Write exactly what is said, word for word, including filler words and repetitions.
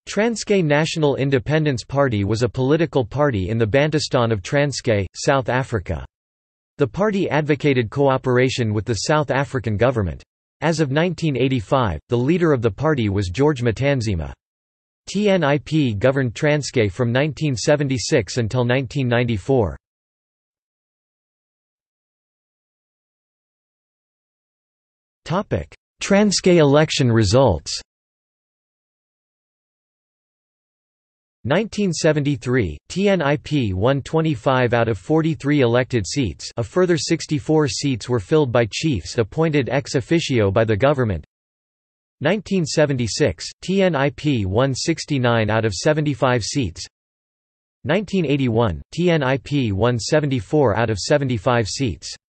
Transkei National Independence Party was a political party in the Bantustan of Transkei, South Africa. The party advocated cooperation with the South African government. As of nineteen eighty-five, the leader of the party was George Matanzima. T N I P governed Transkei from nineteen seventy-six until nineteen ninety-four. Transkei election results. nineteen seventy-three, T N I P won twenty-five out of forty-three elected seats. A further sixty-four seats were filled by chiefs appointed ex officio by the government. nineteen seventy-six, T N I P won sixty-nine out of seventy-five seats. nineteen eighty-one, T N I P won seventy-four out of seventy-five seats.